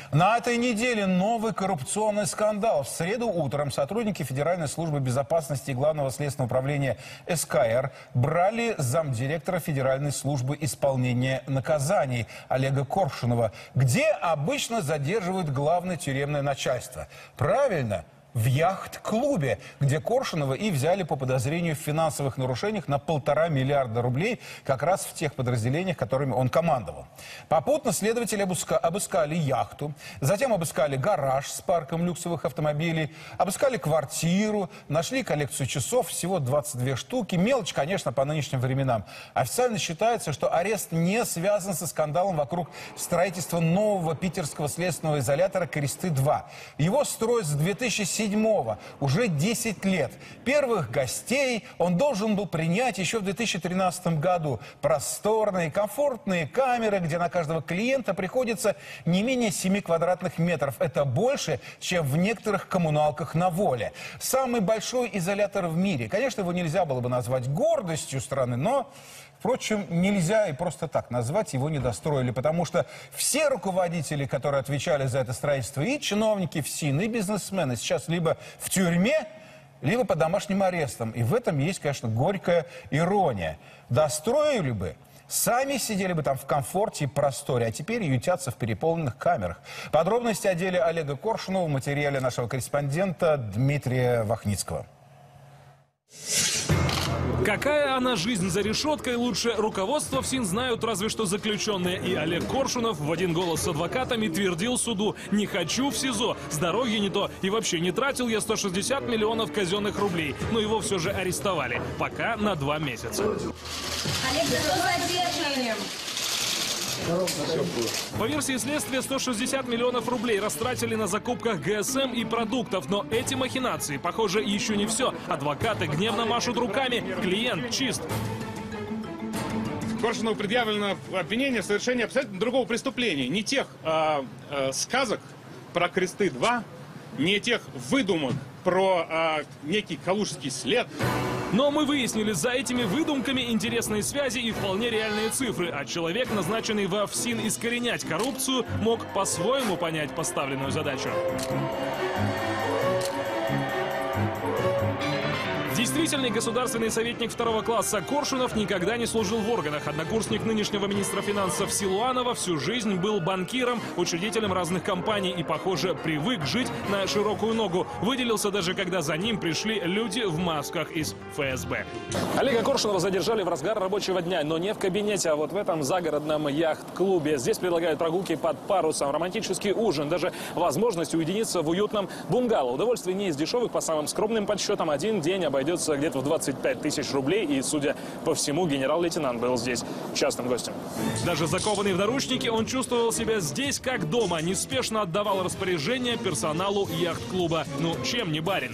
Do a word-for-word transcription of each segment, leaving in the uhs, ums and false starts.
На этой неделе новый коррупционный скандал. В среду утром сотрудники Федеральной службы безопасности и Главного следственного управления эс ка эр брали замдиректора Федеральной службы исполнения наказаний Олега Коршунова, где обычно задерживают главное тюремное начальство. Правильно, в яхт-клубе, где Коршунова и взяли по подозрению в финансовых нарушениях на полтора миллиарда рублей, как раз в тех подразделениях, которыми он командовал. Попутно следователи обыскали яхту, затем обыскали гараж с парком люксовых автомобилей, обыскали квартиру, нашли коллекцию часов, всего двадцать две штуки. Мелочь, конечно, по нынешним временам. Официально считается, что арест не связан со скандалом вокруг строительства нового питерского следственного изолятора «Кресты-два». Его строят с две тысячи седьмого, уже десять лет. Первых гостей он должен был принять еще в две тысячи тринадцатом году. Просторные, комфортные камеры, где на каждого клиента приходится не менее семи квадратных метров. Это больше, чем в некоторых коммуналках на Воле. Самый большой изолятор в мире. Конечно, его нельзя было бы назвать гордостью страны, но... Впрочем, нельзя и просто так назвать, его не достроили, потому что все руководители, которые отвечали за это строительство, и чиновники ФСИН, и бизнесмены сейчас либо в тюрьме, либо под домашним арестом. И в этом есть, конечно, горькая ирония. Достроили бы, сами сидели бы там в комфорте и просторе, а теперь ютятся в переполненных камерах. Подробности о деле Олега Коршунова в материале нашего корреспондента Дмитрия Вахницкого. Какая она жизнь за решеткой, лучше руководство ФСИН знают разве что заключенные. И Олег Коршунов в один голос с адвокатами твердил суду: «Не хочу в СИЗО, здоровье не то, и вообще не тратил я сто шестьдесят миллионов казенных рублей». Но его все же арестовали, пока на два месяца. Олег, что задержанием? По версии следствия, сто шестьдесят миллионов рублей растратили на закупках гэ эс эм и продуктов. Но эти махинации, похоже, еще не все. Адвокаты гневно машут руками. Клиент чист. Коршунову предъявлено обвинение в совершении абсолютно другого преступления. Не тех э, э, сказок про Кресты-два, не тех выдумок про э, некий калужский след. Но мы выяснили, за этими выдумками интересные связи и вполне реальные цифры. А человек, назначенный во ФСИН искоренять коррупцию, мог по-своему понять поставленную задачу. Действительный государственный советник второго класса Коршунов никогда не служил в органах. Однокурсник нынешнего министра финансов Силуанова всю жизнь был банкиром, учредителем разных компаний и, похоже, привык жить на широкую ногу. Выделился даже, когда за ним пришли люди в масках из эф эс бэ. Олега Коршунова задержали в разгар рабочего дня, но не в кабинете, а вот в этом загородном яхт-клубе. Здесь предлагают прогулки под парусом, романтический ужин, даже возможность уединиться в уютном бунгало. Удовольствие не из дешевых, по самым скромным подсчетам, один день обойдется где-то в двадцать пять тысяч рублей, и, судя по всему, генерал-лейтенант был здесь частным гостем. Даже закованный в наручники, он чувствовал себя здесь как дома, неспешно отдавал распоряжение персоналу яхт-клуба. Ну, чем не барин?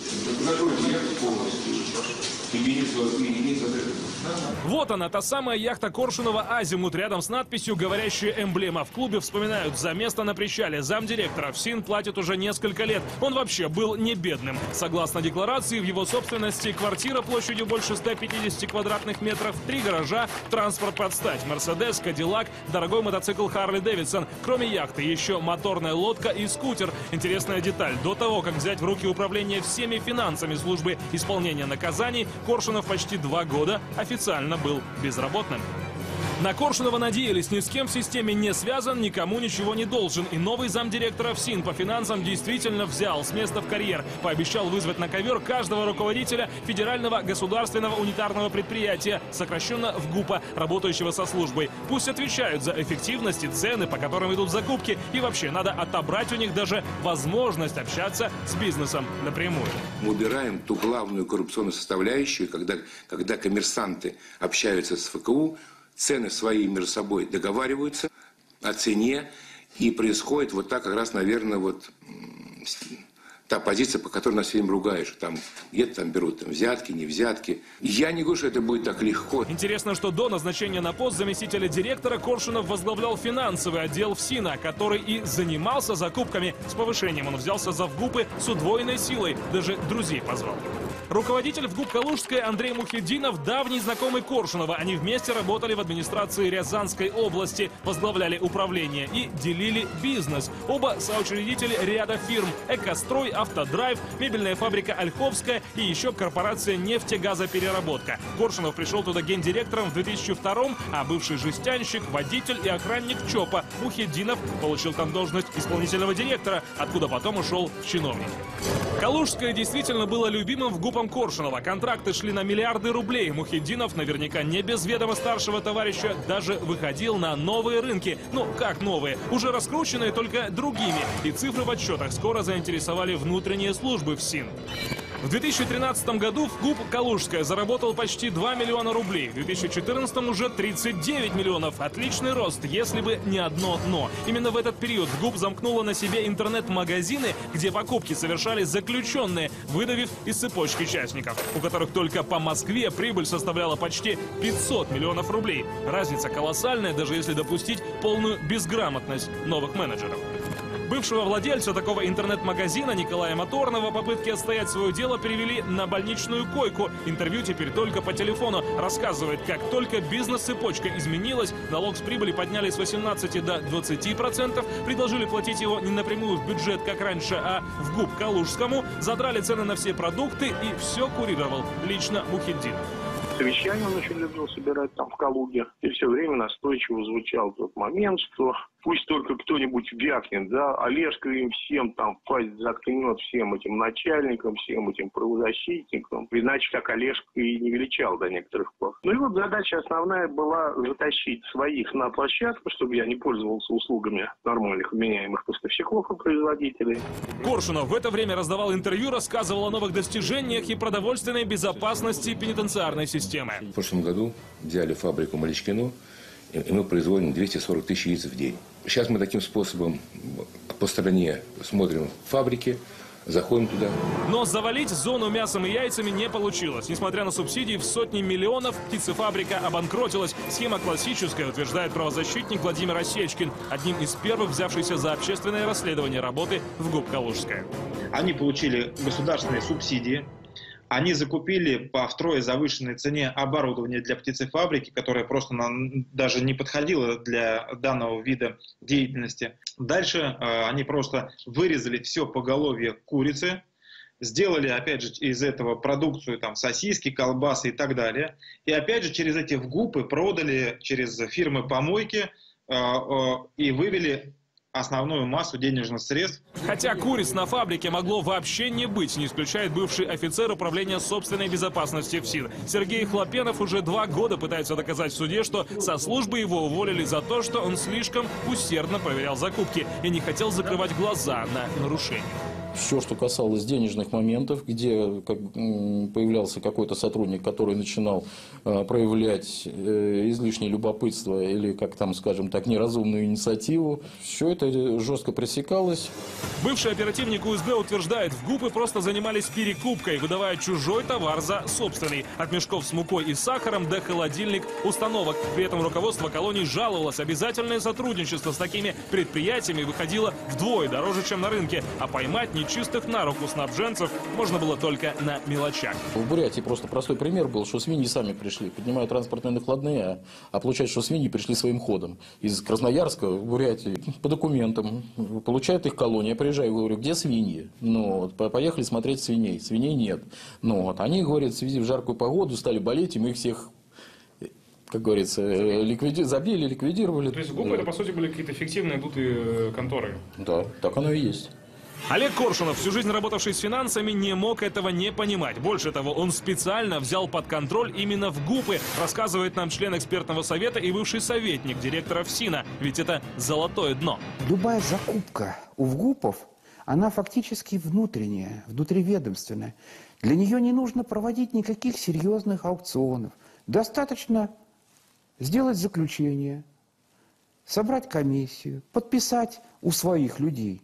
Вот она, та самая яхта Коршунова «Азимут», рядом с надписью говорящая эмблема. В клубе вспоминают: за место на причале замдиректора ФСИН платит уже несколько лет. Он вообще был не бедным. Согласно декларации, в его собственности квартира площадью больше ста пятидесяти квадратных метров, три гаража, транспорт под стать: Мерседес, Кадиллак, дорогой мотоцикл Харли Дэвидсон. Кроме яхты, еще моторная лодка и скутер. Интересная деталь: до того, как взять в руки управление всеми финансами службы исполнения наказаний, Коршунов почти два года официально был безработным. На Коршунова надеялись: ни с кем в системе не связан, никому ничего не должен. И новый замдиректора ФСИН по финансам действительно взял с места в карьер. Пообещал вызвать на ковер каждого руководителя Федерального государственного унитарного предприятия, сокращенно в ГУПа, работающего со службой. Пусть отвечают за эффективность и цены, по которым идут закупки. И вообще, надо отобрать у них даже возможность общаться с бизнесом напрямую. Мы убираем ту главную коррупционную составляющую, когда, когда коммерсанты общаются с эф ка у, цены свои между собой договариваются о цене, и происходит вот так как раз, наверное, вот та позиция, по которой нас всем ругаешь. Там где-то там берут там, взятки, не взятки. Я не говорю, что это будет так легко. Интересно, что до назначения на пост заместителя директора Коршунов возглавлял финансовый отдел ФСИНа, который и занимался закупками. С повышением он взялся за ВГУПы с удвоенной силой, даже друзей позвал. Руководитель в ГУП «Калужская» Андрей Мухиддинов – давний знакомый Коршунова. Они вместе работали в администрации Рязанской области, возглавляли управление и делили бизнес. Оба соучредители ряда фирм – «Экострой», «Автодрайв», мебельная фабрика «Ольховская» и еще корпорация «Нефтегазопереработка». Коршунов пришел туда гендиректором в две тысячи втором, а бывший жестянщик, водитель и охранник ЧОПа Мухиддинов получил там должность исполнительного директора, откуда потом ушел в чиновники. «Калужское» действительно было любимым в ГУПом Коршунова. Контракты шли на миллиарды рублей. Мухиддинов, наверняка не без ведома старшего товарища, даже выходил на новые рынки. Ну, как новые? Уже раскрученные, только другими. И цифры в отчетах скоро заинтересовали внутренние службы ФСИН. В две тысячи тринадцатом году в ГУП «Калужская» заработал почти два миллиона рублей. В две тысячи четырнадцатом уже тридцать девять миллионов. Отличный рост, если бы не одно «но». Именно в этот период ГУП замкнула на себе интернет-магазины, где покупки совершали заключенные, выдавив из цепочки участников, у которых только по Москве прибыль составляла почти пятьсот миллионов рублей. Разница колоссальная, даже если допустить полную безграмотность новых менеджеров. Бывшего владельца такого интернет-магазина Николая Моторного попытки отстоять свое дело перевели на больничную койку. Интервью теперь только по телефону. Рассказывает, как только бизнес-цепочка изменилась, налог с прибыли подняли с восемнадцати до двадцати процентов, предложили платить его не напрямую в бюджет, как раньше, а в ГУП Калужскому, задрали цены на все продукты и все курировал лично Мухиддинов. Совещание он очень любил собирать там в Калуге. И все время настойчиво звучал тот момент, что пусть только кто-нибудь вякнет, да, Олежка им всем там пасть заткнет, всем этим начальникам, всем этим правозащитникам. Иначе так Олежка и не величал до некоторых пор. Ну и вот задача основная была затащить своих на площадку, чтобы я не пользовался услугами нормальных вменяемых поставщиков и производителей. Коршунов в это время раздавал интервью, рассказывал о новых достижениях и продовольственной безопасности пенитенциарной системы. В прошлом году взяли фабрику Маличкино, и мы производим двести сорок тысяч яиц в день. Сейчас мы таким способом по стране смотрим фабрики, заходим туда. Но завалить зону мясом и яйцами не получилось. Несмотря на субсидии в сотни миллионов, птицефабрика обанкротилась. Схема классическая, утверждает правозащитник Владимир Осечкин, одним из первых взявшийся за общественное расследование работы в ГУП «Калужская». Они получили государственные субсидии. Они закупили по втрое завышенной цене оборудование для птицефабрики, которое просто нам даже не подходило для данного вида деятельности. Дальше э, они просто вырезали все поголовье курицы, сделали, опять же, из этого продукцию, там, сосиски, колбасы и так далее. И опять же, через эти ВГУПы продали, через фирмы-помойки э, э, и вывели основную массу денежных средств. Хотя куриц на фабрике могло вообще не быть, не исключает бывший офицер управления собственной безопасности ФСИН. Сергей Хлопенов уже два года пытается доказать в суде, что со службы его уволили за то, что он слишком усердно проверял закупки и не хотел закрывать глаза на нарушения. Все, что касалось денежных моментов, где как, появлялся какой-то сотрудник, который начинал э, проявлять э, излишнее любопытство или, как там, скажем так, неразумную инициативу, все это жестко пресекалось. Бывший оперативник УСБ утверждает, в ГУПы просто занимались перекупкой, выдавая чужой товар за собственный. От мешков с мукой и сахаром до холодильник установок. При этом руководство колоний жаловалось. Обязательное сотрудничество с такими предприятиями выходило вдвое дороже, чем на рынке, а поймать не чистых на руку снабженцев можно было только на мелочах. В Бурятии просто простой пример был, что свиньи сами пришли, поднимают транспортные накладные, а, а получается, что свиньи пришли своим ходом. Из Красноярска в Бурятии по документам получают их колония. Я приезжаю и говорю, где свиньи? Ну, вот, поехали смотреть свиней. Свиней нет. Ну, вот, они, говорят, в связи в жаркую погоду стали болеть, и мы их всех, как говорится, ликвиди... забили, ликвидировали. То есть ГУПы это, по сути, были какие-то фиктивные дутые конторы? Да, так оно и есть. Олег Коршунов, всю жизнь работавший с финансами, не мог этого не понимать. Больше того, он специально взял под контроль именно в ГУПы, рассказывает нам член экспертного совета и бывший советник директора ФСИНа. Ведь это золотое дно. Любая закупка у ВГУПов, она фактически внутренняя, внутриведомственная. Для нее не нужно проводить никаких серьезных аукционов. Достаточно сделать заключение, собрать комиссию, подписать у своих людей.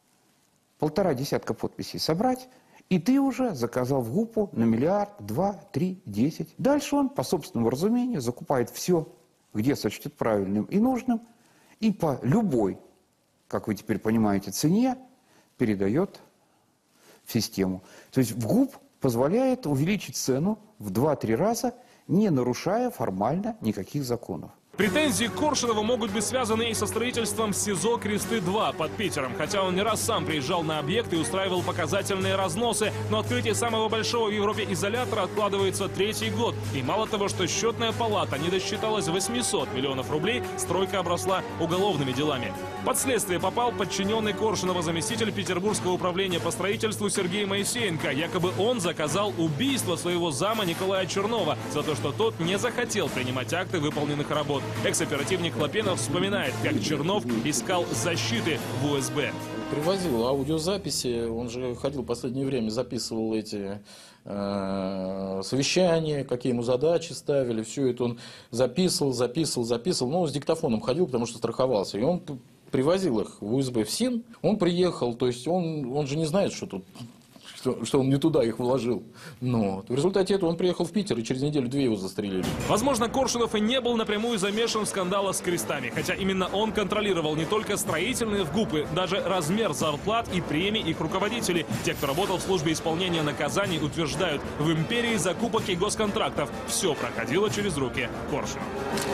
Полтора десятка подписей собрать, и ты уже заказал в ГУПу на миллиард, два, три, десять. Дальше он, по собственному разумению, закупает все, где сочтет правильным и нужным, и по любой, как вы теперь понимаете, цене передает в систему. То есть в ГУП позволяет увеличить цену в два-три раза, не нарушая формально никаких законов. Претензии к Коршунову могут быть связаны и со строительством СИЗО «Кресты-два» под Питером. Хотя он не раз сам приезжал на объект и устраивал показательные разносы. Но открытие самого большого в Европе изолятора откладывается третий год. И мало того, что счетная палата не досчиталась восьмисот миллионов рублей, стройка обросла уголовными делами. Под следствие попал подчиненный Коршунова заместитель Петербургского управления по строительству Сергей Моисеенко. Якобы он заказал убийство своего зама Николая Чернова за то, что тот не захотел принимать акты выполненных работ. Экс-оперативник Лапенов вспоминает, как Чернов искал защиты в УСБ. Привозил аудиозаписи, он же ходил в последнее время, записывал эти э, совещания, какие ему задачи ставили, все это он записывал, записывал, записывал, но с диктофоном ходил, потому что страховался, и он привозил их в УСБ в СИН, он приехал, то есть он, он же не знает, что тут... Что, что он не туда их вложил. Но в результате этого он приехал в Питер, и через неделю-две его застрелили. Возможно, Коршунов и не был напрямую замешан в скандалах с крестами. Хотя именно он контролировал не только строительные вгупы, даже размер зарплат и премий их руководителей. Те, кто работал в службе исполнения наказаний, утверждают, в империи закупок и госконтрактов все проходило через руки Коршунова.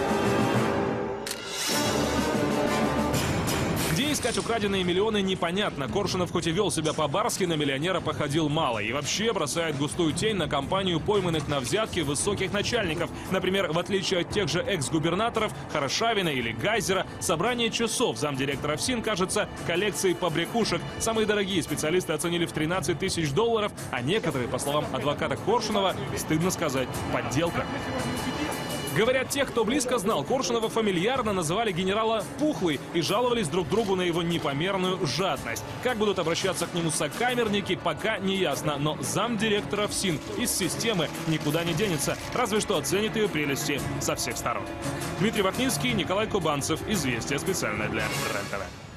Где искать украденные миллионы, непонятно. Коршунов хоть и вел себя по-барски, на миллионера походил мало. И вообще бросает густую тень на компанию пойманных на взятки высоких начальников. Например, в отличие от тех же экс-губернаторов Хорошавина или Гайзера, собрание часов замдиректора ФСИН кажется коллекцией побрякушек. Самые дорогие специалисты оценили в тринадцать тысяч долларов, а некоторые, по словам адвоката Коршунова, стыдно сказать, подделка. Говорят, тех, кто близко знал Коршунова, фамильярно называли генерала «Пухлый» и жаловались друг другу на его непомерную жадность. Как будут обращаться к нему сокамерники, пока не ясно, но замдиректора ФСИН из системы никуда не денется, разве что оценит ее прелести со всех сторон. Дмитрий Вахнинский, Николай Кубанцев. Известия специально для РЕН-ТВ.